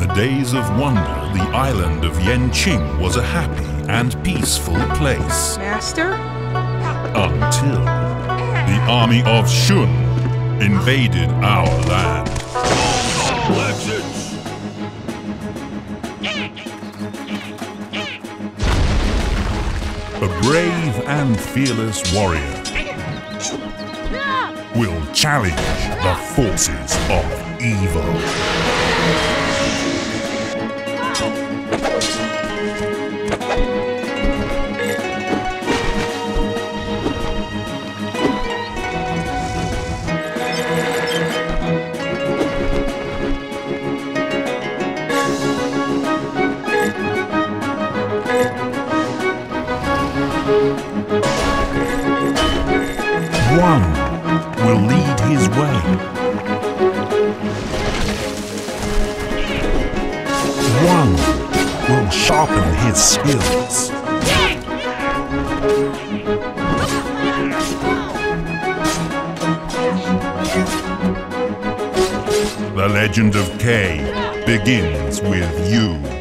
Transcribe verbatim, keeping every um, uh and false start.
the days of wonder, the island of Yenqing was a happy and peaceful place. Master? Until the army of Shun invaded our land. A brave and fearless warrior will challenge the forces of evil. One will lead his way. One will sharpen his skills. The legend of K begins with you.